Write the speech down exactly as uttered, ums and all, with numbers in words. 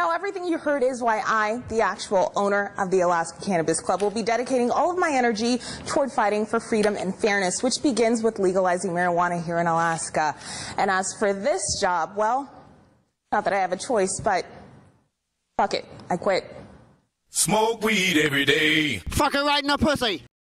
Now, everything you heard is why I, the actual owner of the Alaska Cannabis Club, will be dedicating all of my energy toward fighting for freedom and fairness, which begins with legalizing marijuana here in Alaska. And as for this job, well, not that I have a choice, but fuck it, I quit. Smoke weed every day. Fuck her right in the pussy.